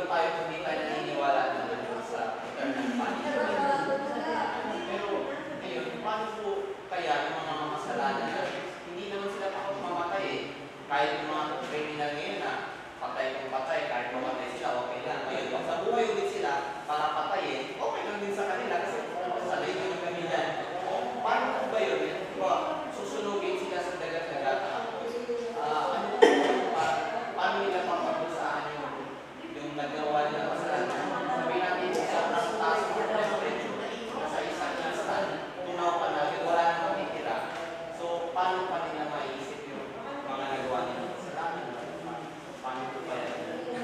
tayo kung hindi tayo naniniwala naman sa eternal punishment. Pero, ngayon, paano po kaya yung mga makasalanan? Hindi naman sila takot mamatay eh. Kahit yung mga criminal ngayon na patay kung patay, kahit mamatay sila, okay lang. Ngayon, kung sa buhay ulit sila, para patayin, okay lang din sa kanila kasi sanay nyo ng ganyan. Paano po ba yun? Susunugin sila sa dagat-dagatan. Paano nila papagusahan yung nagawa nila kasalanan? Sabihin natin, sobrang taas ng temperature sa isang instant, tunaw pa na, wala na matitira. So, paano pa nila maiisip yung mga nagawa nila kasalanan? Paano po ba yan?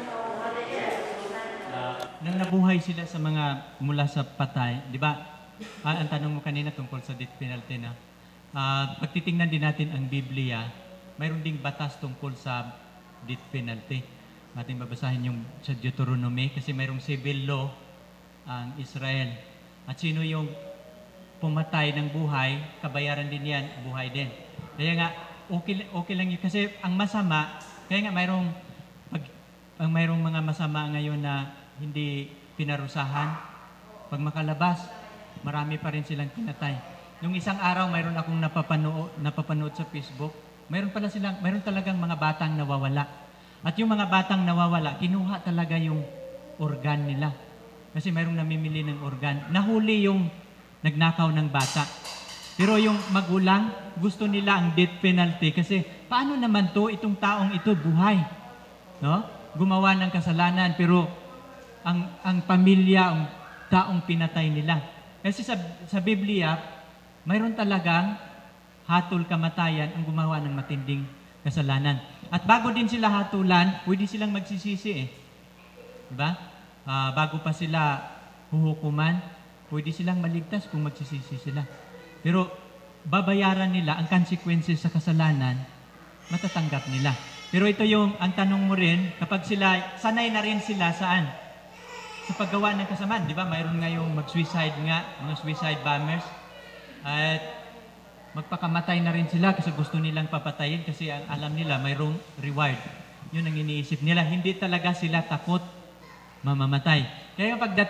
Nang nabuhay sila sa mga mula sa patay, di ba? Ang tanong mo kanina tungkol sa death penalty na. Pagtitingnan din natin ang Biblia, mayroon ding batas tungkol sa death penalty. Ating babasahin yung sa Deuteronomy kasi mayroong civil law ang Israel. At sino yung pumatay ng buhay, kabayaran din yan, buhay din. Kaya nga, okay lang yun. Kasi ang masama, kaya nga mayroong mga masama ngayon na hindi pinarusahan. Pag makalabas, marami pa rin silang pinatay. Nung isang araw, mayroon akong napapanood sa Facebook, mayroon talagang mga batang nawawala. At yung mga batang nawawala, kinuha talaga yung organ nila. Kasi mayroong namimili ng organ. Nahuli yung nagnakaw ng bata. Pero yung magulang, gusto nila ang death penalty kasi paano naman itong taong ito buhay? No? Gumawa ng kasalanan pero ang pamilya, ang taong pinatay nila. Kasi sa Biblia, mayroon talagang hatol kamatayan ang gumawa ng matinding kasalanan. At bago din sila hatulan, pwede silang magsisisi eh. Diba? Bago pa sila huhukuman, pwede silang maligtas kung magsisisi sila. Pero babayaran nila ang consequences sa kasalanan, matatanggap nila. Pero ito ang tanong mo rin, kapag sila, sanay na rin sila saan? Sa paggawa ng kasamaan. Di ba? Mayroon ngayong mag-suicide nga, mga suicide bombers. At magpakamatay na rin sila kasi gusto nilang papatayin kasi alam nila mayroong reward. Yun ang iniisip nila. Hindi talaga sila takot mamamatay. Kaya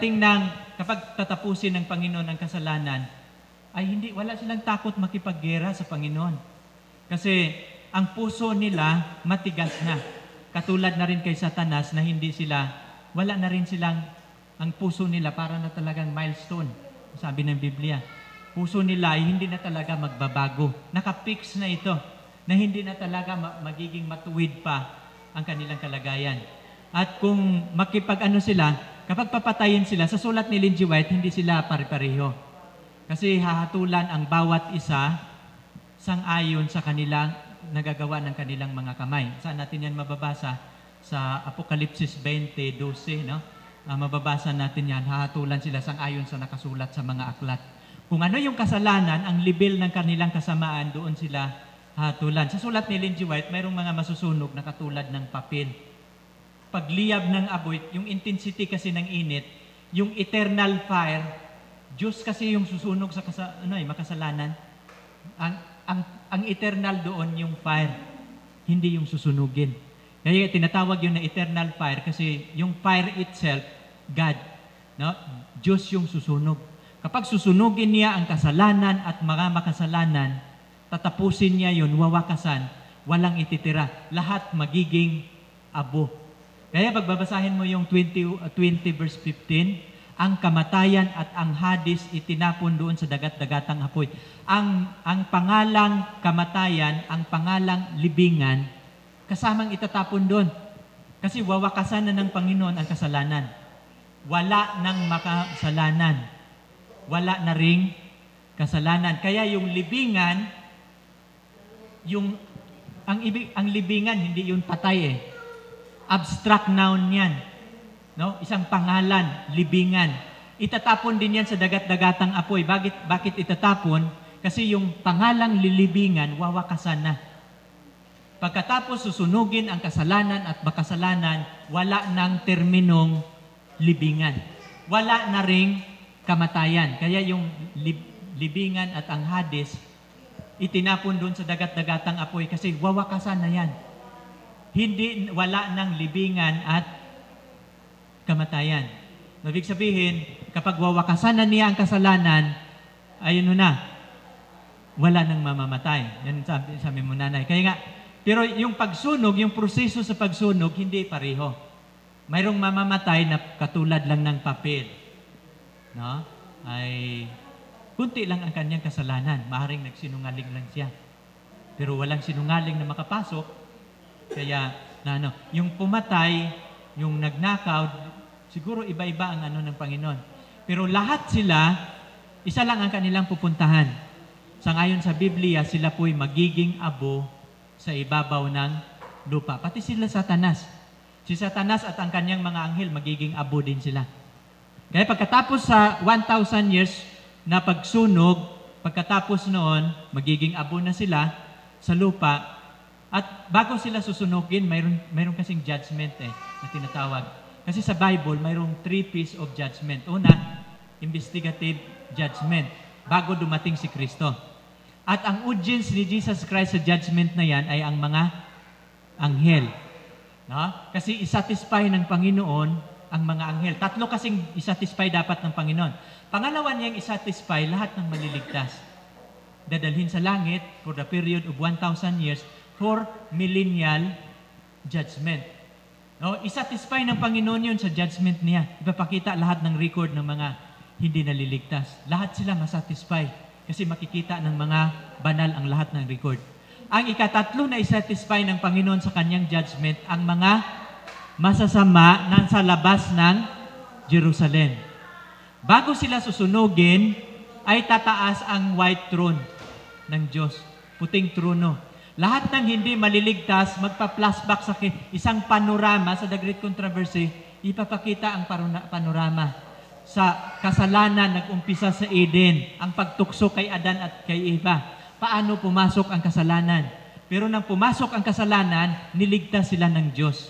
kapag tatapusin ng Panginoon ang kasalanan, ay wala silang takot makipaggera sa Panginoon. Kasi ang puso nila matigas na. Katulad na rin kay Satanas na wala na rin silang, ang puso nila para na talagang milestone. Sabi ng Biblia. Puso nila ay hindi na talaga magbabago. Nakapix na ito na hindi na talaga magiging matuwid pa ang kanilang kalagayan. At kung sila, kapag papatayin sila, sa sulat ni Lindsay White, hindi sila pare-pareho. Kasi hahatulan ang bawat isa sang-ayon sa kanilang nagagawa ng kanilang mga kamay. Saan natin yan mababasa? Sa Apokalipsis 20:12, no? Mababasa natin yan, hahatulan sila sang-ayon sa nakasulat sa mga aklat. Kung ano yung kasalanan, ang level ng kanilang kasamaan, doon sila hatulan. Sa sulat ni Lindsay White, mayroong mga masusunog na katulad ng papel. Pagliyab ng apoy, yung intensity kasi ng init, yung eternal fire, Diyos kasi yung susunog sa makasalanan. Ang eternal doon yung fire, hindi yung susunugin. Kaya tinatawag yun na eternal fire kasi yung fire itself, God, no? Diyos yung susunog. Kapag susunugin niya ang kasalanan at mga makasalanan, tatapusin niya yun, wawakasan, walang ititira. Lahat magiging abo. Kaya pagbabasahin mo yung 20 verse 15, ang kamatayan at ang Hades itinapon doon sa dagat-dagatang apoy. Ang pangalang kamatayan, ang pangalang libingan, kasamang itatapon doon. Kasi wawakasan na ng Panginoon ang kasalanan. Wala nang makasalanan. Wala na ring kasalanan. Kaya yung libingan, ang libingan, hindi yung patay eh. Abstract noun yan. No? Isang pangalan, libingan. Itatapon din yan sa dagat-dagatang apoy. Bakit itatapon? Kasi yung pangalang lilibingan, wawakasan na. Pagkatapos susunugin ang kasalanan at makasalanan, wala nang terminong libingan. Wala na ring kamatayan. Kaya yung libingan at ang Hades, itinapon doon sa dagat-dagatang apoy kasi wawakasan na yan. Wala nang libingan at kamatayan. Ibig sabihin, kapag wawakasan na niya ang kasalanan, ayun na, wala nang mamamatay. Yan sabi mo, nanay. Kaya nga, pero yung pagsunog, yung proseso sa pagsunog, hindi pareho. Mayroong mamamatay na katulad lang ng papel. No? Ay, kunti lang ang kanyang kasalanan. Maaaring nagsinungaling lang siya. Pero walang sinungaling na makapasok. Kaya, yung pumatay, yung nagnakaw, siguro iba-iba ang ng Panginoon. Pero lahat sila, isa lang ang kanilang pupuntahan. Sangayon sa Biblia, sila po'y magiging abo sa ibabaw ng lupa. Pati sila Satanas. Si Satanas at ang kanyang mga anghel, magiging abo din sila. Kaya pagkatapos sa 1,000 years na pagsunog, pagkatapos noon, magiging abo na sila sa lupa. At bago sila susunugin, mayroon kasing judgment na tinatawag. Kasi sa Bible, mayroong 3 pieces of judgment. Una, investigative judgment, bago dumating si Kristo. At ang audience ni Jesus Christ sa judgment na yan ay ang mga anghel. No? Kasi isatisfy ng Panginoon ang mga anghel. 3 kasing isatisfy dapat ng Panginoon. Pangalawa niyang isatisfy lahat ng maliligtas. Dadalhin sa langit for the period of 1,000 years for millennial judgment. No? Isatisfy ng Panginoon yun sa judgment niya. Ipapakita lahat ng record ng mga hindi naliligtas. Lahat sila masatisfy kasi makikita ng mga banal ang lahat ng record. Ang ikatatlo na isatisfy ng Panginoon sa kanyang judgment, ang mga masasama na sa labas ng Jerusalem. Bago sila susunugin, ay tataas ang white throne ng Diyos, puting trono. Lahat ng hindi maliligtas, magpa-flashback sa isang panorama sa The Great Controversy, ipapakita ang panorama sa kasalanan nag-umpisa sa Eden, ang pagtukso kay Adan at kay Eva. Paano pumasok ang kasalanan? Pero nang pumasok ang kasalanan, niligtas sila ng Diyos.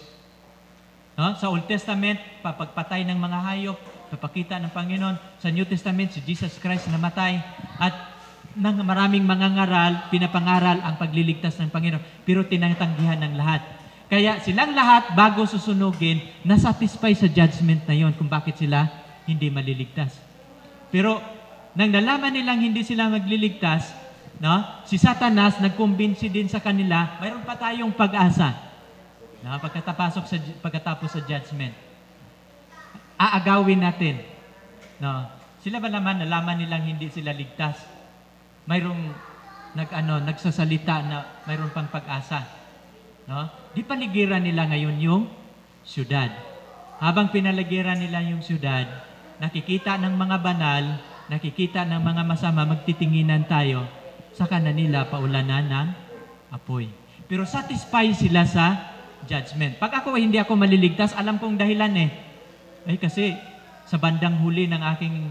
No? Sa Old Testament, papagpatay ng mga hayop, papakita ng Panginoon. Sa New Testament, si Jesus Christ namatay. At ng maraming mga ngaral, pinapangaral ang pagliligtas ng Panginoon. Pero tinatanggihan ng lahat. Kaya silang lahat, bago susunugin, nasatisfy sa judgment na yon kung bakit sila hindi maliligtas. Pero nang nalaman nilang hindi sila magliligtas, no? Si Satanas nagkumbinsi din sa kanila, mayroon pa tayong pag-asa. No? Pagkatapos sa judgment. Aagawin natin. No? Sila ba naman nalaman nilang hindi sila ligtas? Mayroong nagsasalita na mayroon pang pag-asa. No? Di paligiran nila ngayon yung syudad. Habang pinaligiran nila yung syudad, nakikita ng mga banal, nakikita ng mga masama, magtitinginan tayo, saka na nila paulanan ng apoy. Pero satisfy sila sa judgment. Pag hindi ako maliligtas, alam kong dahilan Ay kasi sa bandang huli ng aking,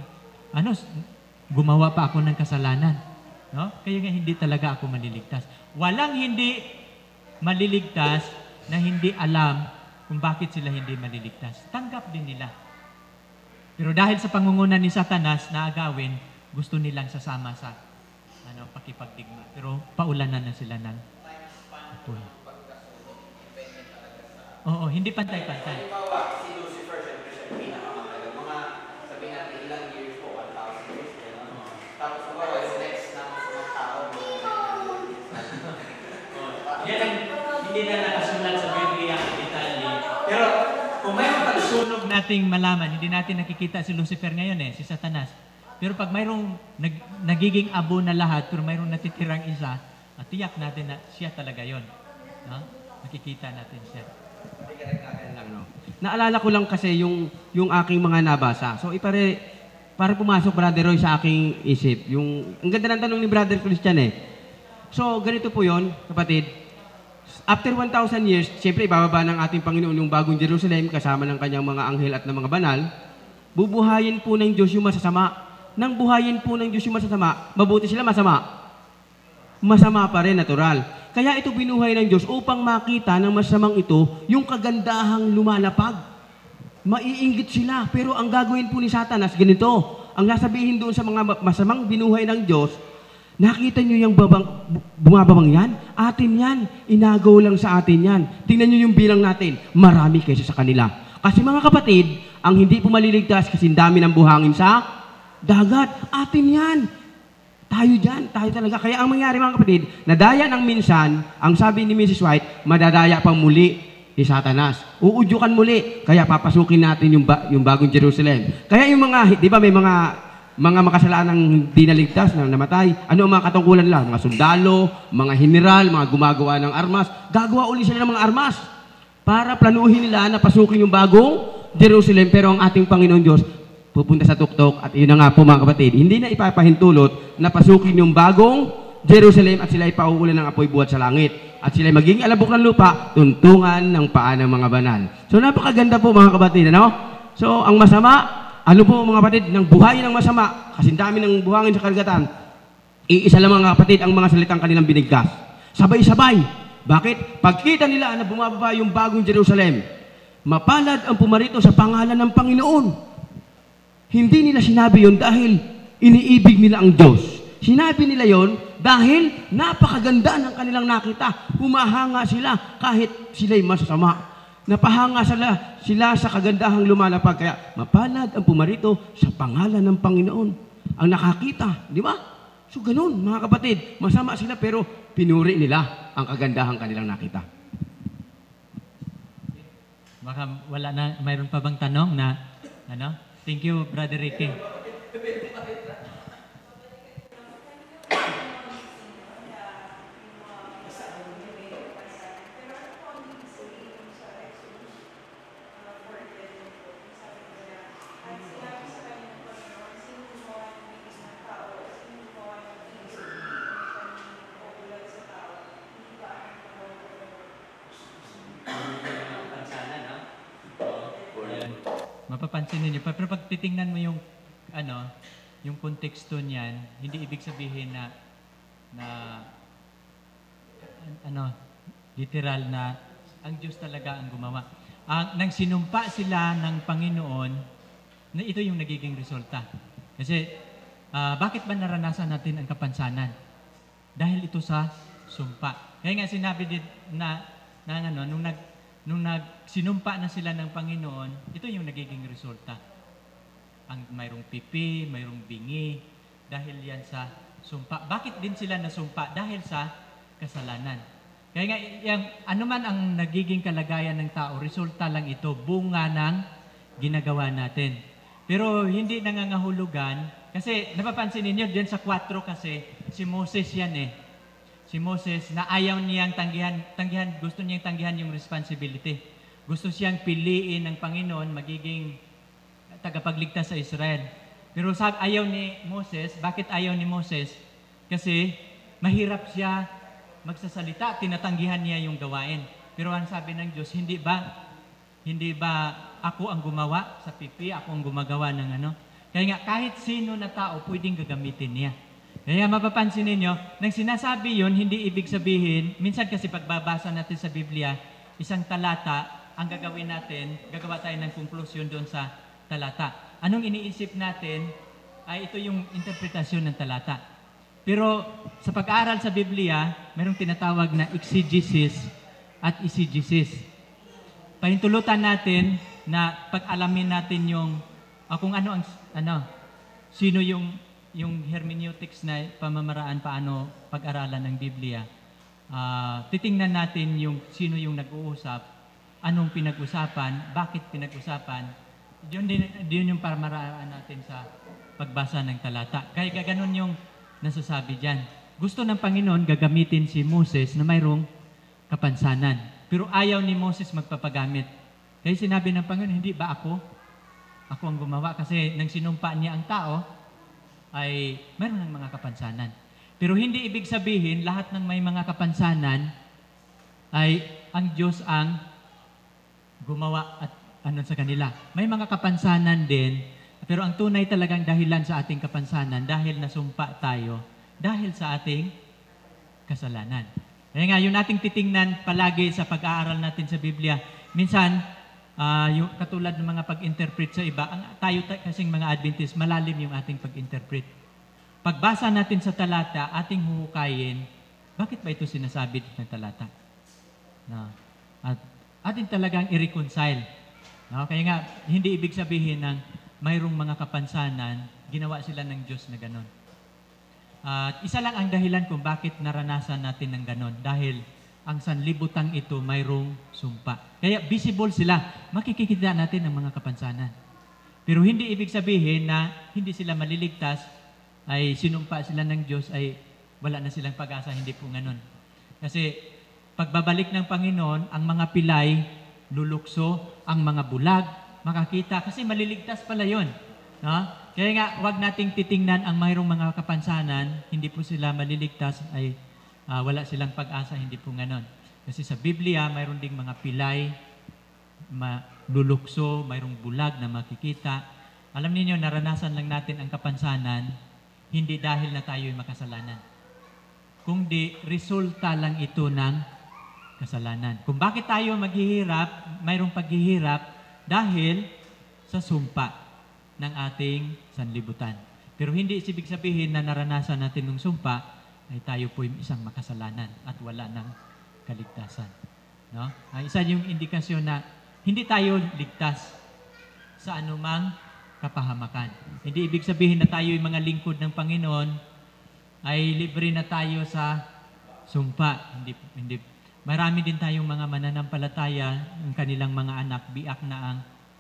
gumawa pa ako ng kasalanan. No? Kaya nga hindi talaga ako maliligtas. Walang hindi maliligtas na hindi alam kung bakit sila hindi maliligtas. Tanggap din nila. Pero dahil sa pangungunan ni Satanas na agawin, gusto nilang sasama sa pakipagdigma. Pero paulanan na sila ng apoy. Oo, hindi pantay-pantay. Halimbawa, si Lucifer, syempre siya pinakamatagal. Mga, sabihin natin, ilang years po, 1,000 years. Tapos, halimbawa, yung next na mga tao, yan ang hindi na nakasulat sa Biblia ang detalye. Pero kung mayroong pagsunog nating malaman, hindi natin nakikita si Lucifer ngayon si Satanas. Pero pag mayroong nagiging abo na lahat, pero mayroong natitirang isa, tiyak natin na siya talaga yon. No? Nakikita natin siya. Naalala ko lang kasi yung aking mga nabasa. So, para pumasok, Brother Roy, sa aking isip. Ang ganda ng tanong ni Brother Christian So, ganito po yon, kapatid. After 1,000 years, siyempre, ibababa ng ating Panginoon yung bagong Jerusalem kasama ng kanyang mga anghel at ng mga banal. Bubuhayin po ng Diyos yung masasama. Nang buhayin po ng Diyos yung masasama, mabuti sila masama. Masama pa rin, natural. Kaya ito binuhay ng Diyos upang makita ng masamang ito yung kagandahang lumalapag. Maiinggit sila. Pero ang gagawin po ni Satanas, ganito. Ang nasabihin doon sa mga masamang binuhay ng Diyos, nakita nyo yung bumababang yan? Atin yan. Inagaw lang sa atin yan. Tingnan nyo yung bilang natin. Marami kaysa sa kanila. Kasi mga kapatid, Ang hindi po maliligtas kasi dami ng buhangin sa dagat. Atin yan. Tayo dyan. Tayo talaga. Kaya ang mangyari mga kapatid, nadaya ng minsan, ang sabi ni Mrs. White, madadaya pang muli ni Satanas. Uudyukan muli. Kaya papasukin natin yung bagong Jerusalem. Kaya yung mga, di ba may mga makasalanang di naligtas na namatay. Ano ang mga katungkulan nila? Mga sundalo, mga general, mga gumagawa ng armas. Gagawa uli sila ng mga armas para planuhin nila na pasukin yung bagong Jerusalem. Pero ang ating Panginoon Diyos pupunta sa tuktok at yun na nga po mga kapatid, hindi na ipapahintulot na pasukin yung bagong Jerusalem at sila ipauulan ng apoy buhat sa langit. At sila maging alabok ng lupa, tuntungan ng paa ng mga banal. So napakaganda po mga kapatid, ano? So ang masama, ano po mga kapatid, ng buhayin ng masama, kasi dami ng buhangin sa karagatan, iisa lang mga kapatid ang mga salitang kanilang binigkas. Sabay-sabay. Bakit? Pagkita nila na bumababa yung bagong Jerusalem, mapalad ang pumarito sa pangalan ng Panginoon. Hindi nila sinabi yon dahil iniibig nila ang Diyos. Sinabi nila yon dahil napakaganda ng kanilang nakita. Humahanga sila kahit sila'y masasama. Napahanga sila sa kagandahang lumalapag. Kaya mapalad ang pumarito sa pangalan ng Panginoon. Ang nakakita, di ba? So ganun, mga kapatid, masama sila pero pinuri nila ang kagandahang kanilang nakita. Baka wala na, mayroon pa bang tanong na, ano? Thank you, Brother Ricky. Mapapansin ninyo, pero pag titingnan mo yung yung konteksto niyan, hindi ibig sabihin na literal na ang Diyos talaga ang gumawa. Nang sinumpa sila ng Panginoon, na ito yung nagiging resulta. Kasi bakit ba naranasan natin ang kapansanan? Dahil ito sa sumpa. Kaya nga sinabi din nung sinumpa na sila ng Panginoon, ito yung nagiging resulta. Mayroong pipi, mayroong bingi, dahil yan sa sumpa. Bakit din sila nasumpa? Dahil sa kasalanan. Kaya nga, anuman ang nagiging kalagayan ng tao, resulta lang ito, bunga ng ginagawa natin. Pero hindi nangangahulugan, kasi napapansin ninyo, dyan sa 4 kasi, si Moses yan Si Moses na ayaw niyang tanggihan, gusto niyang tanggihan yung responsibility. Gusto siyang piliin ng Panginoon magiging tagapagligtas sa Israel. Pero ayaw ni Moses, bakit ayaw ni Moses? Kasi mahirap siya magsasalita, tinatanggihan niya yung gawain. Pero ang sabi ng Diyos, hindi ba ako ang gumawa sa pipi, ako ang gumagawa ng Kaya nga kahit sino na tao pwedeng gagamitin niya. Kaya mapapansin ninyo, nang sinasabi yun, hindi ibig sabihin, minsan kasi pagbabasa natin sa Biblia, isang talata, ang gagawin natin, gagawa tayo ng konklusyon doon sa talata. Anong iniisip natin, ay ito yung interpretasyon ng talata. Pero sa pag-aaral sa Biblia, mayroong tinatawag na exegesis at eisegesis. Pahintulutan natin na pag-alamin natin yung, kung sino yung hermeneutics na pamamaraan paano pag-aralan ng Biblia, titingnan natin yung sino yung nag-uusap, anong pinag-usapan, bakit pinag-usapan, yun yung pamamaraan natin sa pagbasa ng talata. Kaya ganoon yung nasasabi dyan. Gusto ng Panginoon gagamitin si Moses na mayroong kapansanan. Pero ayaw ni Moses magpapagamit. Kaya sinabi ng Panginoon, hindi ba ako ang gumawa? Kasi nang sinumpa niya ang tao, ay mayroon ng mga kapansanan. Pero hindi ibig sabihin lahat ng may mga kapansanan ay ang Diyos ang gumawa at sa kanila. May mga kapansanan din, pero ang tunay talagang dahilan sa ating kapansanan dahil nasumpa tayo dahil sa ating kasalanan. Kaya nga, yung ating titingnan palagi sa pag-aaral natin sa Biblia, minsan, yung katulad ng mga pag-interpret sa iba, tayo kasing mga Adventist, malalim yung ating pag-interpret. Pagbasa natin sa talata, ating huhukayin, bakit ba ito sinasabi ng talata? At atin talagang i-reconcile. No? Kaya nga, hindi ibig sabihin ng mayroong mga kapansanan, ginawa sila ng Diyos na ganon. At isa lang ang dahilan kung bakit naranasan natin ng ganon. Dahil ang sanlibutan ito mayroong sumpa. Kaya visible sila. Makikita natin ang mga kapansanan. Pero hindi ibig sabihin na hindi sila maliligtas, ay sinumpa sila ng Diyos, ay wala na silang pag-asa. Hindi po ganon. Kasi pagbabalik ng Panginoon, ang mga pilay, lulukso, ang mga bulag, makakita. Kasi maliligtas pala yun. No? Kaya nga, huwag nating titingnan ang mayroong mga kapansanan, hindi po sila maliligtas, ay wala silang pag-asa, hindi po ganon. Kasi sa Biblia, mayroon ding mga pilay, lulukso, mayroong bulag na makikita. Alam niyo, naranasan lang natin ang kapansanan, hindi dahil na tayo'y makasalanan. Kundi resulta lang ito ng kasalanan. Kung bakit tayo maghihirap, mayroong paghihirap dahil sa sumpa ng ating sanlibutan. Pero hindi ibig sabihin na naranasan natin ng sumpa ay tayo po isang makasalanan at wala ng kaligtasan. No? Isa yung indikasyon na hindi tayo ligtas sa anumang kapahamakan. Hindi ibig sabihin na tayo yung mga lingkod ng Panginoon ay libre na tayo sa sumpa. Hindi. Marami din tayong mga mananampalataya, ang kanilang mga anak, biak na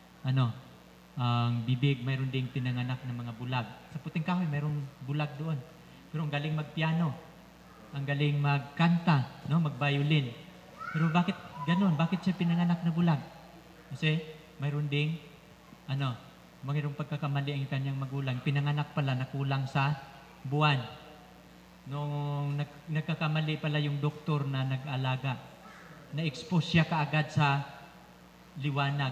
ang bibig, mayroon ding pinanganak ng mga bulag. Sa puting kahoy, mayroong bulag doon. Pero ang galing magpiano, ang galing magkanta, no, magviolin. Pero bakit ganon? Bakit siya pinanganak na bulag? Kasi mayroon ding mayroong pagkakamali ang kanyang magulang. Pinanganak pala na kulang sa buwan. Nung nagkakamali pala yung doktor na nag-alaga, na-expose siya kaagad sa liwanag.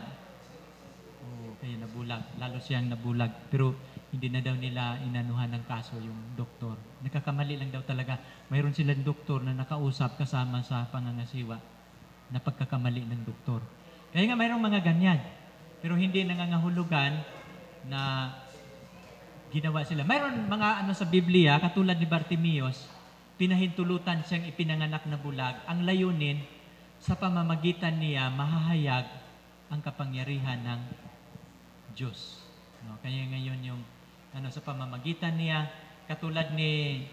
Kaya nabulag. Lalo siyang nabulag. Pero hindi na daw nila inanuhan ng kaso yung doktor. Nagkakamali lang daw talaga. Mayroon silang doktor na nakausap kasama sa pangangasiwa na pagkakamali ng doktor. Kaya nga mayroong mga ganyan. Pero hindi nangangahulugan na ginawa sila. Mayroon mga sa Biblia, katulad ni Bartimeus, pinahintulutan siyang ipinanganak na bulag. Ang layunin, sa pamamagitan niya, mahahayag ang kapangyarihan ng Diyos. No? Kaya ngayon yung sa pamamagitan niya, katulad ni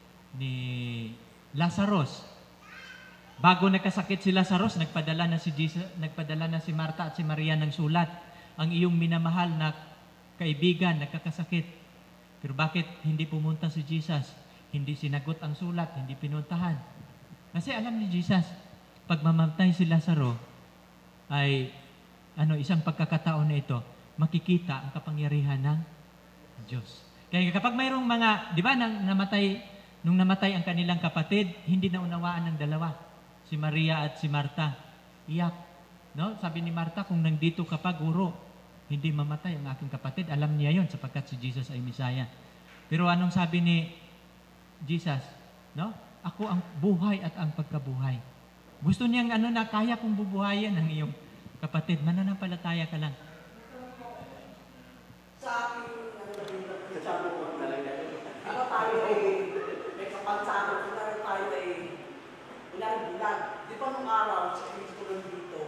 Lazarus. Bago nagkasakit si Lazarus, nagpadala na si Marta at si Maria ng sulat. Ang iyong minamahal na kaibigan nagkakasakit. Pero bakit hindi pumunta si Jesus? Hindi sinagot ang sulat, hindi pinuntahan. Kasi alam ni Jesus, pag mamatay si Lazaro, ay isang pagkakataon na ito, makikita ang kapangyarihan ng Diyos. Kaya kapag mayroong mga, di ba, nung namatay ang kanilang kapatid, hindi na unawaan ng dalawa. Si Maria at si Marta. Iyak. No? Sabi ni Marta, kung nandito ka pa, guro, hindi mamatay ang aking kapatid. Alam niya yon sapagkat si Jesus ay Misaya. Pero anong sabi ni Jesus? No? Ako ang buhay at ang pagkabuhay. Gusto niyang na kaya kong bubuhayan ang iyong kapatid. Mananampalataya ka lang. Sa aking sabi ko talaga, ano tayo may kapansanan, kung tayo ay bulag. Di ba nung araw sa Kristo nandito,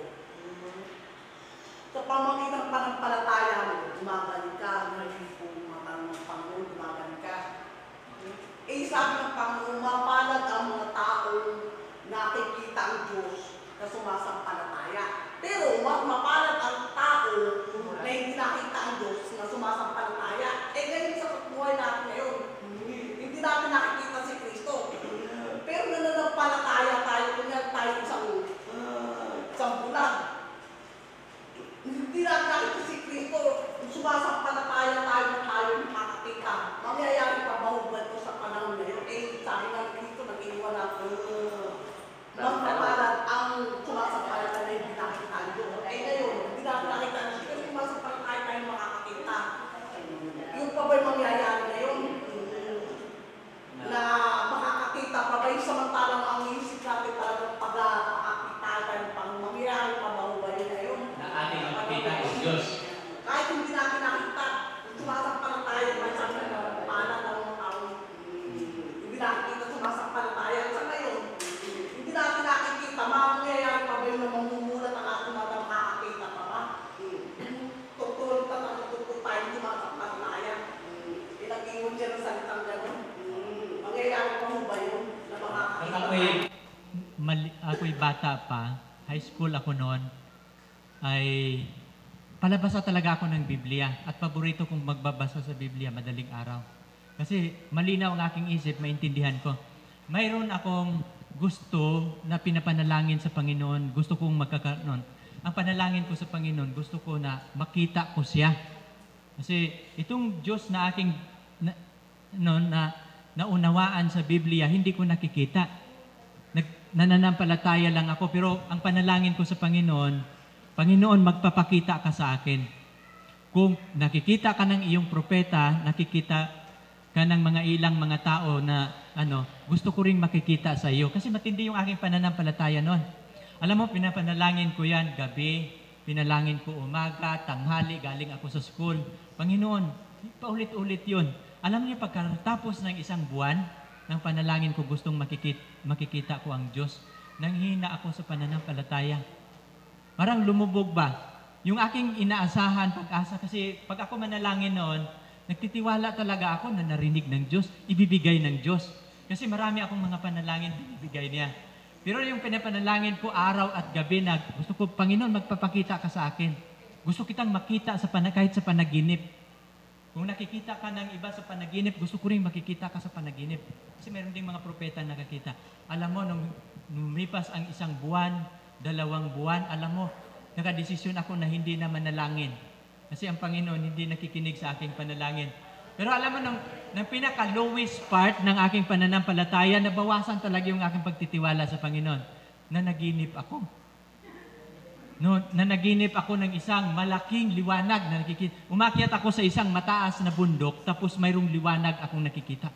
sa pamamagitan ng pananampalataya mo, gumagaling ka, naging po ng Panginoon, gumagaling ka. Sabi ng Panginoon, mapalad ang mga taong nakikita ang Diyos na sumasampalataya. Pero mapalad ang tao na hindi nakita ang Diyos na sumasampalataya. Ngayon sa buhay natin ngayon, hindi natin nakikita si Kristo. Pero nananampalataya tayo, kunyari tayo isang bulag. Hindi natin nakita si Kristo, sumasampalataya tayo na tayo makakita. Mangyayari pa ba hubad ko sa panahon ngayon? Sabi nga ni Kristo, nag-iwan ako. Magpapalad ang sumasampalataya na hindi nakita ang Diyos. Ngayon, hindi natin nakita ang Diyos. Pero sumasampalataya tayo makakakita. Yung pa ba'y mangyayari ngayon? Na makakakita pa ba'y samantalang ang isip natin talagang pag-akakita tayo pang mangyayari pa ba hubad ngayon? Na ating makikita ang Diyos. Kahit hindi natin nakita, sumasampalataya bata pa, high school ako noon, ay palabasa talaga ako ng Biblia. At paborito kong magbabasa sa Biblia madaling araw. Kasi malinaw ang aking isip, maintindihan ko. Mayroon akong gusto na pinapanalangin sa Panginoon. Gusto kong magkakaroon. Ang panalangin ko sa Panginoon, gusto ko na makita ko siya. Kasi itong Diyos na aking naunawaan sa Biblia, hindi ko nakikita. Nananampalataya lang ako. Pero ang panalangin ko sa Panginoon, Panginoon, magpapakita ka sa akin. Kung nakikita ka ng iyong propeta, nakikita ka ng mga ilang mga tao na gusto ko ring makikita sa iyo. Kasi matindi yung aking pananampalataya noon. Alam mo, pinapanalangin ko yan gabi, pinalangin ko umaga, tanghali, galing ako sa school. Panginoon, paulit-ulit yun. Alam niyo, pagkatapos ng isang buwan, ng panalangin ko, gustong makikita ko ang Diyos. Nanghina ako sa pananampalataya. Parang lumubog ba? Yung aking inaasahan, pag-asa, kasi pag ako manalangin noon, nagtitiwala talaga ako na narinig ng Diyos, ibibigay ng Diyos. Kasi marami akong mga panalangin, binibigay niya. Pero yung pinapanalangin ko araw at gabi na gusto ko, Panginoon, magpapakita ka sa akin. Gusto kitang makita kahit sa panaginip. Kung nakikita ka ng iba sa panaginip, gusto ko rin makikita ka sa panaginip. Kasi meron ding mga propeta na nakakita. Alam mo, nung lumipas ang isang buwan, 2 buwan, alam mo, nakadesisyon ako na hindi na manalangin. Kasi ang Panginoon hindi nakikinig sa aking panalangin. Pero alam mo, ng pinaka-lowest part ng aking pananampalataya, nabawasan talaga yung aking pagtitiwala sa Panginoon. Nanaginip ako. Nanaginip ako ng isang malaking liwanag na nakikita. Umakyat ako sa isang mataas na bundok, tapos mayroong liwanag akong nakikita.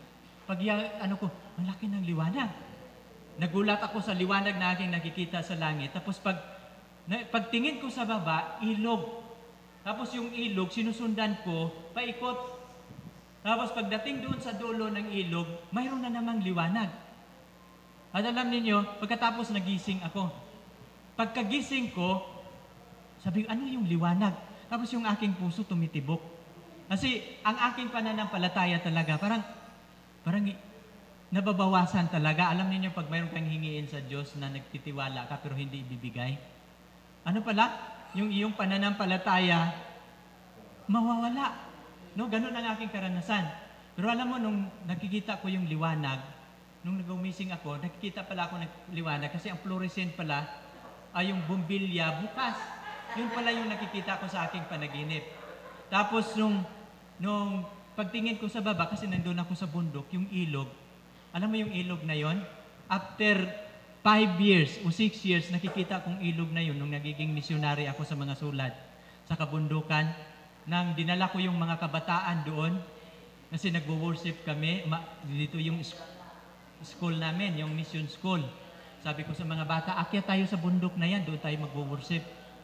Malaki ng liwanag. Nagulat ako sa liwanag na aking nakikita sa langit. Tapos pagtingin ko sa baba, ilog. Tapos yung ilog, sinusundan ko, paikot. Tapos pagdating doon sa dulo ng ilog, mayroon na namang liwanag. At alam niyo, pagkatapos nagising ako. Pagkagising ko, sabi ko, ano yung liwanag? Tapos yung aking puso tumitibok. Kasi ang aking pananampalataya talaga, parang nababawasan talaga. Alam niyo pag mayroon kang hingiin sa Diyos na nagtitiwala ka pero hindi ibibigay. Ano pala? Yung iyong pananampalataya, mawawala. No, ganun ang aking karanasan. Pero alam mo, nung nakikita ko yung liwanag, nung nag-umising ako, nakikita pala ako ng liwanag kasi ang fluorescent pala ay yung bumbilya bukas. Yun pala yung nakikita ko sa aking panaginip. Tapos nung pagtingin ko sa baba, kasi nandun ako sa bundok, yung ilog, alam mo yung ilog na yon? After 5 years o 6 years, nakikita kong ilog na yun nung nagiging misyonary ako sa mga sulat sa kabundukan. Nang dinala ko yung mga kabataan doon, kasi nagwo-worship kami, dito yung school namin, yung mission school. Sabi ko sa mga bata, akyat tayo sa bundok na yan, doon tayo magwo-worship.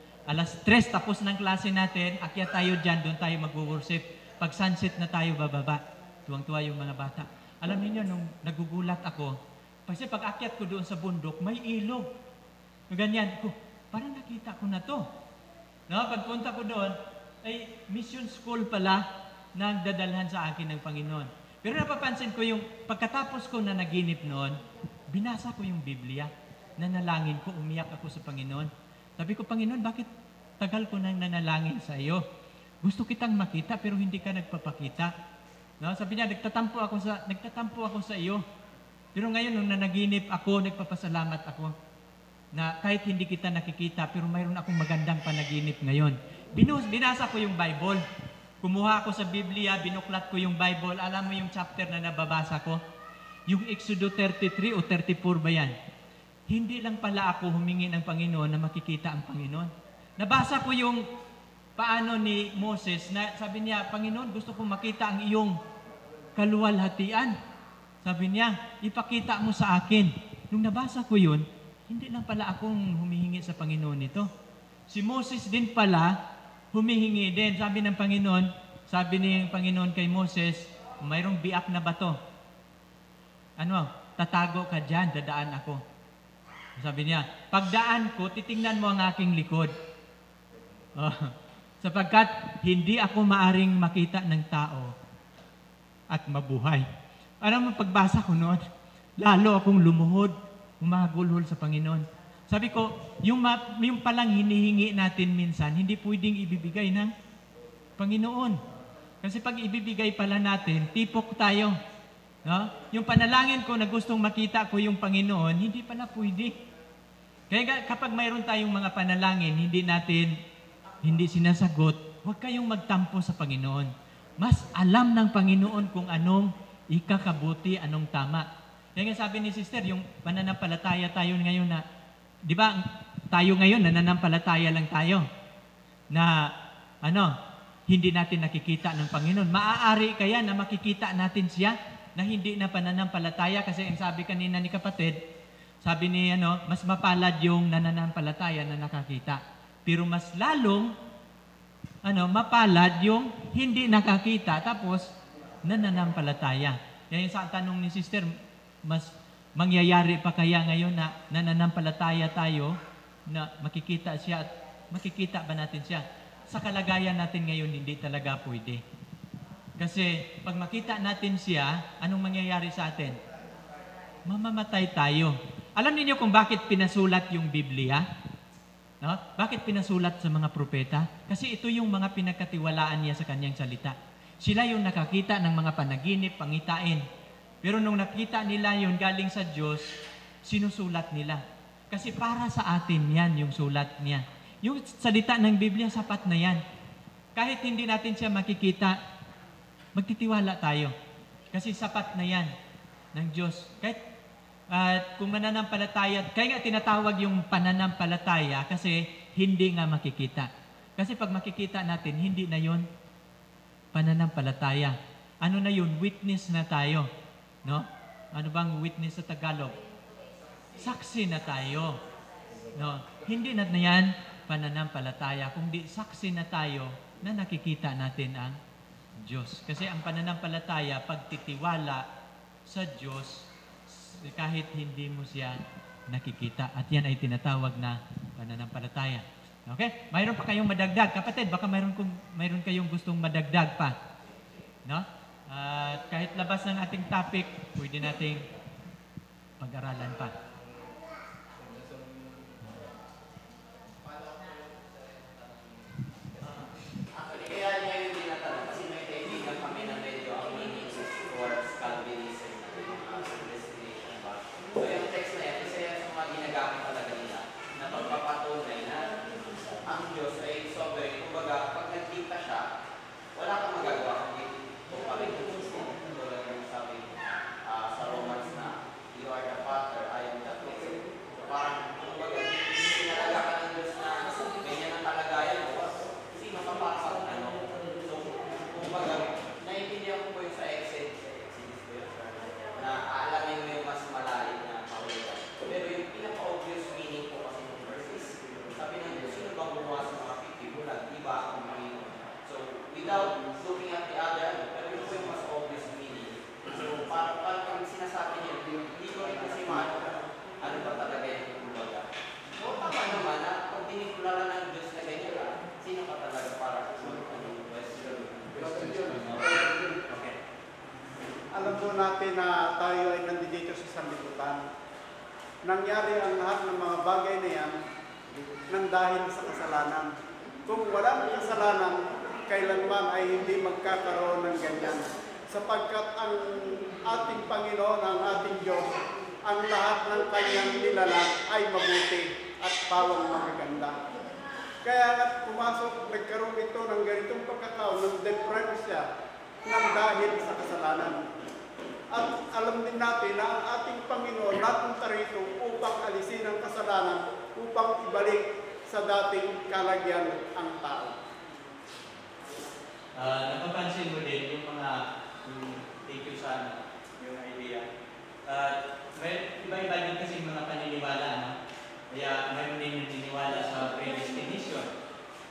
3:00 tapos ng klase natin, akyat tayo dyan, doon tayo magwo-worship. Pag sunset na tayo bababa. Tuwang-tuwa yung mga bata. Alam niyo, nung nagugulat ako, kasi pag akyat ko doon sa bundok, may ilog. Ganyan ko, parang nakita ko na to. No, pagpunta ko doon, ay mission school pala na dadalhan sa akin ng Panginoon. Pero napapansin ko yung pagkatapos ko na naginip noon, binasa ko yung Biblia, nanalangin ko, umiyak ako sa Panginoon. Sabi ko, Panginoon, bakit tagal ko nang nanalangin sa iyo? Gusto kitang makita pero hindi ka nagpapakita. No, sabi niya, nagtatampo ako sa iyo. Pero ngayon, nung nanaginip ako, nagpapasalamat ako na kahit hindi kita nakikita, pero mayroon akong magandang panaginip ngayon. Binasa ko yung Bible. Kumuha ako sa Biblia, binuklat ko yung Bible. Alam mo yung chapter na nababasa ko? Yung Exodo 33 o 34 ba yan? Hindi lang pala ako humingi ng Panginoon na makikita ang Panginoon. Nabasa ko yung paano ni Moses na sabi niya, Panginoon, gusto kong makita ang iyong kaluwalhatian. Sabi niya, ipakita mo sa akin. Nung nabasa ko yun, hindi lang pala akong humihingi sa Panginoon ito. Si Moses din pala, humihingi din. Sabi ng Panginoon kay Moses, mayroong biak na bato. Tatago ka dyan, dadaan ako. Sabi niya, pagdaan ko, titingnan mo ang aking likod. Sapagkat hindi ako maaring makita ng tao at mabuhay. Alam mo, pagbasa ko noon, lalo akong lumuhod, humagulhol sa Panginoon. Sabi ko, yung palang hinihingi natin minsan, hindi pwedeng ibibigay ng Panginoon. Kasi pag ibibigay pala natin, tipok tayo. No? Yung panalangin ko na gustong makita ko yung Panginoon, hindi pala pwede. Kaya kapag mayroon tayong mga panalangin, hindi sinasagot, huwag kayong magtampo sa Panginoon. Mas alam ng Panginoon kung anong ikakabuti, anong tama. Kaya nga sabi ni Sister, yung pananampalataya tayo ngayon na, di ba, tayo ngayon, nananampalataya lang tayo na, hindi natin nakikita ng Panginoon. Maaari kaya na makikita natin siya na hindi na pananampalataya kasi ang sabi kanina ni kapatid, sabi ni mas mapalad yung nananampalataya na nakakita. Pero mas lalong mapalad yung hindi nakakita tapos nananampalataya. Yan yung sa tanong ni Sister, mas mangyayari pa kaya ngayon na nananampalataya tayo na makikita siya at makikita ba natin siya? Sa kalagayan natin ngayon, hindi talaga pwede. Kasi pag makita natin siya, anong mangyayari sa atin? Mamamatay tayo. Alam niyo kung bakit pinasulat yung Biblia? No? Bakit pinasulat sa mga propeta? Kasi ito yung mga pinagkatiwalaan niya sa kanyang salita. Sila yung nakakita ng mga panaginip, pangitain. Pero nung nakita nila yun galing sa Diyos, sinusulat nila. Kasi para sa atin yan yung sulat niya. Yung salita ng Biblia, sapat na yan. Kahit hindi natin siya makikita, magtitiwala tayo. Kasi sapat na yan ng Diyos. Kahit kung mananampalataya, kaya nga tinatawag yung pananampalataya kasi hindi nga makikita. Kasi pag makikita natin, hindi na yun pananampalataya. Ano na yun? Witness na tayo. No? Ano bang witness sa Tagalog? Saksi na tayo. No? Hindi na yan pananampalataya, kundi saksi na tayo na nakikita natin ang Diyos. Kasi ang pananampalataya, pagtitiwala sa Diyos, kahit hindi mo siya nakikita. At yan ay tinatawag na pananampalataya. Okay? Mayroon pa kayong madagdag. Kapatid, baka mayroon kayong gustong madagdag pa. No? Kahit labas ng ating topic, pwede nating pag-aralan pa. Kaya niya yung tinatanong kasi may kaibigan kami na medyo ang meaning is towards Calvinism na destination ba. So yung text na yan, isa yan sa mga ginagamit talaga nila na pagpapatunay na ang Diyos ay sovereign. Kumbaga, pag nagkita siya, wala kang magagawa kundi tuparin yung gusto. Tulad yung sabi sa Romans na you are the Father, I am the Son. So parang, kumbaga, pinalaga ka ng Diyos na ganyan ang kalagayan mo. Sino ka para sa So, kumbaga, naiintindihan ko po yung sa exit na aalamin mo yung mas malalim na kawilan. Pero yung pinaka-obvious meaning po kasi ng verse is, sabi ng Diyos, sino bang gumawa sa mga bulag? Iba akong Panginoon. So, without looking at the other, pero yun po yung mas obvious meaning. So, parang kami sinasabi niya, hindi ko rin kasi ano ba talaga yung kumbaga. So, tama naman na pag tinikularan ng Diyos na ganyan ka, sino ka talaga para Okay. Alam po natin na tayo ay nandito sa sanlibutan. Nangyari ang lahat ng mga bagay na yan nang dahil sa kasalanan. Kung walang kasalanan, kailanman ay hindi magkakaroon ng ganyan. Sapagkat ang ating Panginoon, ang ating Diyos, ang lahat ng kanyang nilalang ay mabuti at pawang magaganda. Kaya at pumasok, nagkaroon ito ng ganitong pagkataon ng diferensya ng dahil sa kasalanan. At alam din natin na ang ating Panginoon napunta rito upang alisin ang kasalanan, upang ibalik sa dating kalagyan ang tao. Napapansin mo din yung mga thank you sa yung idea. May iba-iba din kasi mga paniniwala, no? Kaya mayroon din yung naniniwala sa predestination.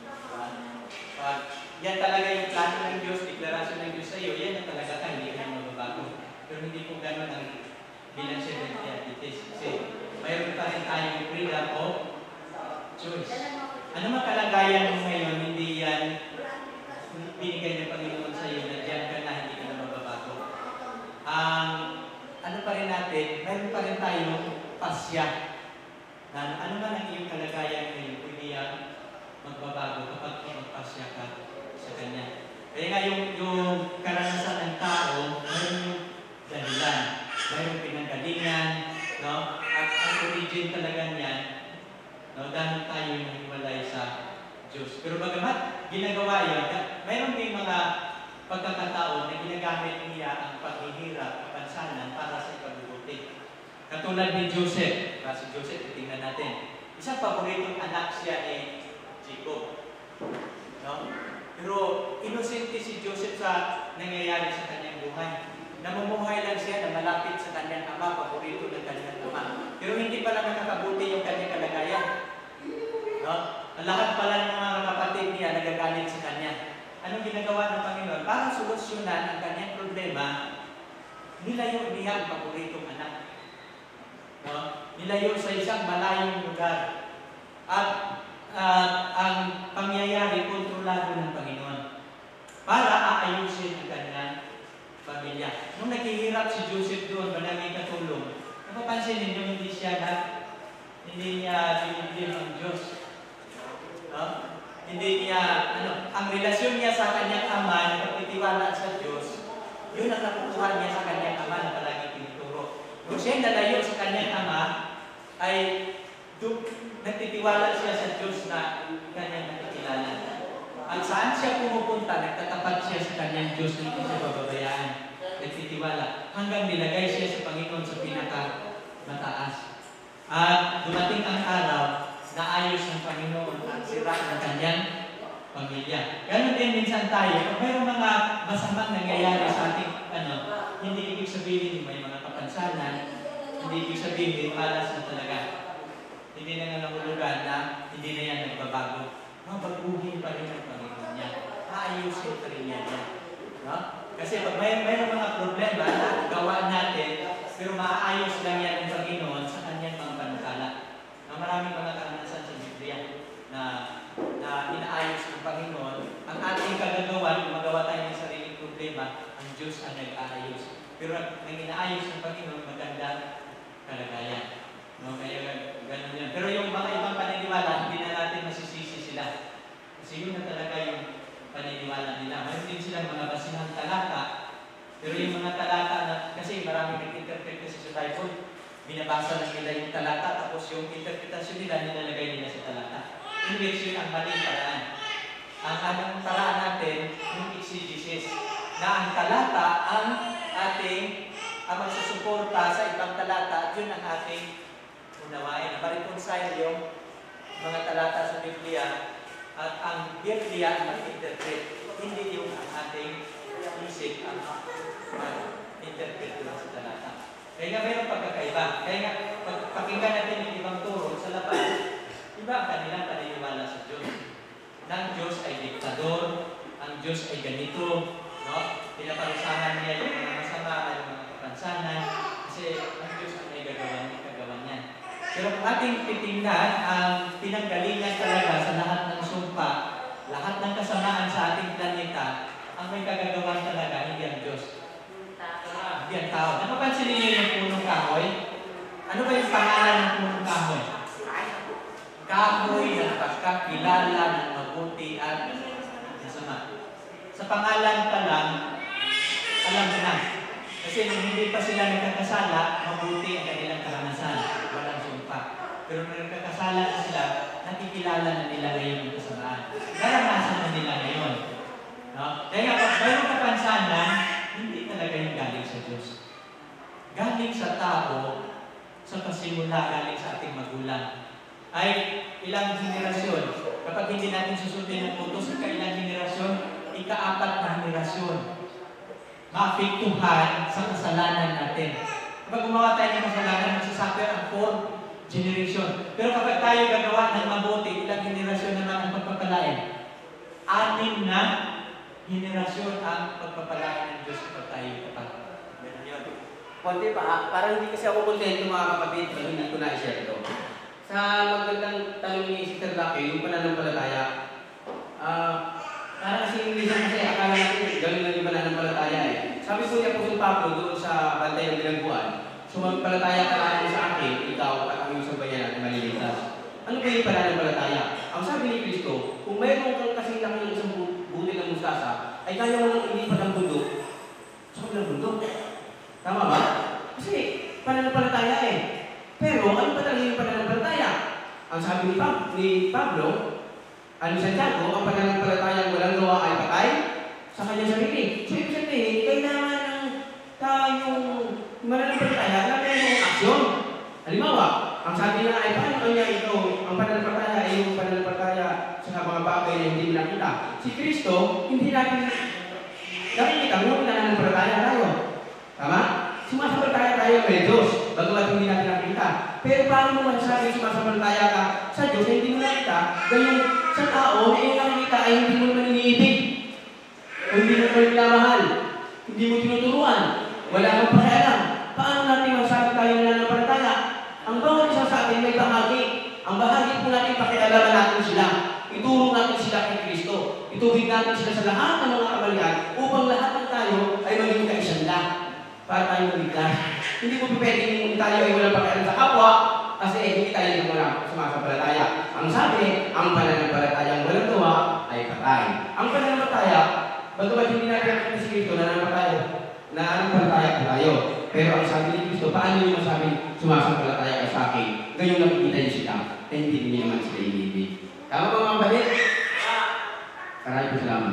Yan talaga yung plano ng Diyos, deklarasyon ng Diyos sa iyo, yan na talaga ka, hindi ka mababago. Pero hindi po gano'n ang bilang Seventh Day Adventist. Kasi mayroon pa rin tayong freedom of choice. Ano man kalagayan mo ngayon, hindi yan binigay ng Panginoon sa iyo na diyan ka na, hindi ka na mababago. Ano pa rin natin, mayroon pa rin tayong pasya. Ano man Kaya nga yung karanasan ng tao, mayroon yung dahilan, mayroong pinanggalingan, no? At ang origin talaga niyan, no? Dahil tayo yung hiwalay sa Diyos. Pero bagamat ginagawa yun, mayroon din mga pagkakataon na ginagamit niya ang paghihirap, kapansanan para sa ikabubuti. Katulad ni Joseph. Si Joseph, titingnan natin. Isang paboritong anak siya ni Jacob. No? Pero inosente si Joseph sa nangyayari sa kanyang buhay. Namumuhay lang siya na malapit sa kanyang ama, paborito ng kanyang ama. Pero hindi pala nakakabuti yung kanyang kalagayan. No? Ang lahat pala ng mga kapatid niya nagagalit sa kanya. Anong ginagawa ng Panginoon? Para solusyonan ang kanyang problema, nilayo niya ang paboritong anak. No? Nilayo sa isang malayong lugar. At ang pangyayari, kontrolado ng Panginoon. Para aayusin ang kanyang pamilya. Nung naghihirap si Joseph doon, maraming katulong, napapansin ninyo hindi niya binibigyan ng Diyos. No? Hindi niya, ang relasyon niya sa kanyang ama na pagtitiwala sa Diyos, yun ang nakukuha niya sa kanyang ama na palagi tinuturo. Kung siya nalayo sa kanyang ama, ay nagtitiwala siya sa Diyos na kanyang nakikilala. At saan siya pumupunta, nagtatapat siya sa kanyang Diyos na hindi siya bababayaan. Nagtitiwala. Hanggang nilagay siya sa Panginoon sa pinaka-mataas. At dumating ang araw, naayos ng Panginoon ang sira ng kanyang pamilya. Ganon din minsan tayo, kung mayroong mga masamang nangyayari sa ating, hindi ibig sabihin may mga kapansanan, hindi ibig sabihin malas na talaga. Hindi na nga nahulugan na hindi na yan nagbabago. Mabaguhin pa rin ang Panginoon niya. Aayusin pa rin niya yan. No? Kasi pag mayroong mga problema na gawa natin, pero maaayos lang yan ng Panginoon sa kanyang mga panukala. Maraming mga karanasan sa Biblia na inaayos ng Panginoon. Ang ating kagagawan, magawa tayo ng sariling problema, ang Diyos ang nag-aayos. Pero ang inaayos ng Panginoon, magandang kalagayan. No, kaya ganun yan. Pero yung mga ibang paniniwala, hindi na natin masisisi sila. Kasi yun na talaga yung paniniwala nila. Mayroon din silang mga basihang talata. Pero yung mga talata na, kasi maraming nag-interpret kasi sa Bible, binabasa lang nila yung talata, tapos yung interpretasyon nila, nilalagay nila sa talata. In which yun ang maling paraan. Ang anong paraan natin, yung exegesis, na ang talata ang ating magsusuporta sa ibang talata, at yun ang ating unawain. Ma-reconcile yung mga talata sa Biblia at ang Biblia ang mag-interpret. Hindi yung ang ating isip ang mag-interpret lang sa talata. Kaya nga mayroong pagkakaiba. Kaya nga pakinggan natin yung ibang turo sa labas, iba ang kanilang paniniwala sa Diyos. Nang Diyos ay diktador, ang Diyos ay ganito, no? Pinaparusahan niya yung mga masama at yung mga kapansanan, kasi ang Diyos ang may kagawan niya. Pero kung ating titingnan, ang pinanggalingan talaga sa lahat ng sumpa, lahat ng kasamaan sa ating planeta, ang may kagagawan talaga, hindi ang Diyos. Hindi ang tao. Napapansin niyo yung punong kahoy? Ano ba yung pangalan ng punong kahoy? Kahoy ng pagkakilala ng mabuti at masama. Sa pangalan pa lang, alam mo na. Kasi nung hindi pa sila nagkakasala, mabuti ang kanilang karanasan. Walang sumpa. Pero nung nagkakasala na sila, nakikilala na nila ngayon yung kasamaan. Naranasan na nila ngayon. No? Kaya pag mayroong kapansanan, hindi talaga yung galing sa Diyos. Galing sa tao, sa pasimula, galing sa ating magulang. Ay ilang henerasyon. Kapag hindi natin susundin ang utos sa ilang henerasyon, ika-4 na henerasyon. Maapektuhan sa kasalanan natin. Kapag gumawa tayo ng kasalanan, magsasuffer ang 4th generation. Pero kapag tayo gagawa ng mabuti, ilang henerasyon naman ang pagpapalain? 6 na henerasyon ang pagpapalain ng Diyos kapag tayo kapag. Ganun yun. Konti pa, parang hindi kasi ako kontento mga kapatid pag hindi ko na-share ito. Sa magandang tanong ni Sister Lucky, yung pananampalataya, parang kasi minsan kasi akala natin gano'n lang yung pananampalataya eh. Sabi po niya po sa Pablo doon sa bantay ng bilangguan, sumampalataya ka lang sa akin, ikaw at ang iyong sambayan at maliligtas. Ano ba yung pananampalataya? Ang sabi ni Kristo, kung mayroon kang kasing laki ng isang buti ng mustasa, ay kaya mo nang ilipat ang bundok sa kabilang bundok. Tama ba? Kasi pananampalataya eh. Pero ano ba talaga yung pananampalataya? Ang sabi ni Pablo, ni Santiago, ang pananampalatayang walang gawa ay patay sa kanyang sarili. So, ibig sabihin, kailangan ng tayong mananampalataya na mayroong aksyon. Halimbawa, ang sabi na ay paano kanya ito, ang pananampalataya ay yung pananampalataya sa mga bagay na hindi nakita. Si Kristo, hindi natin nakikita, ngunit nananampalataya tayo. Tama? Sumasampalataya tayo kay Diyos, bagamat hindi natin nakita. Pero paano mo masasabi sumasampalataya ka sa Diyos na hindi mo nakita, ganyan sa tao na yung nakikita ay hindi mo naman iniibig, hindi mo naman minamahal, hindi mo tinuturuan, wala kang pakialam. Paano natin masasabi tayo na nananampalataya? Ang bawat isa sa atin may bahagi. Ang bahagi po natin pakialaman natin sila. Ituro natin sila kay Kristo. Ituwid natin sila sa lahat ng mga kabalian upang lahat ng tayo ay maging kaisanda para tayo maligtas. Hindi po pwedeng tayo ay walang pakialam sa kapwa kasi hindi tayo yung walang sumasampalataya. Ang sabi, ang pananampalatayang walang gawa ay patay. Ang pananampalataya, bagamat hindi natin nakita si Kristo, nananampalataya po tayo. Pero ang sabi ni Kristo, paano yung masabi sumasampalataya ka sa akin? Ngayon nakikita niyo sila, eh hindi niyo naman sila inibig. Tama ba mga kapatid? Maraming po salamat.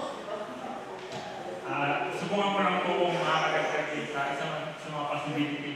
Subukan ko lang po kung makakagagdag sa isang sa mga possibility